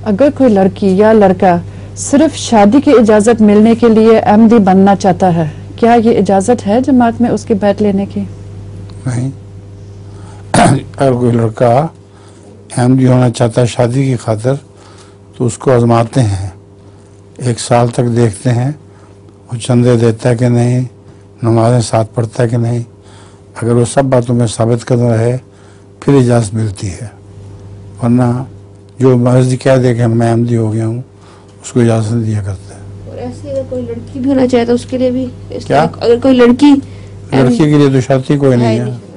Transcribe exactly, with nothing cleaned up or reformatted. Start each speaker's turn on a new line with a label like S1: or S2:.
S1: अगर कोई लड़की या लड़का सिर्फ शादी की इजाजत मिलने के लिए अहमदी बनना चाहता है, क्या ये इजाजत है जमात में उसके बैठ लेने की?
S2: नहीं। अगर कोई लड़का अहमदी होना चाहता है शादी की खातिर, तो उसको आजमाते हैं, एक साल तक देखते हैं वो चंदे देता है कि नहीं, नमाजें साथ पढ़ता है कि नहीं। अगर वो सब बातों में साबित कदम रहे फिर इजाज़त मिलती है, वरना जो मर्जी कह दे कि मैं अहमदी हो गया हूँ उसको इजाज़त नहीं दिया करते हैं।
S3: और ऐसे अगर कोई लड़की भी होना चाहे तो उसके लिए भी
S2: क्या?
S3: अगर कोई लड़की
S2: लड़की के लिए तो शर्त ही कोई नहीं है।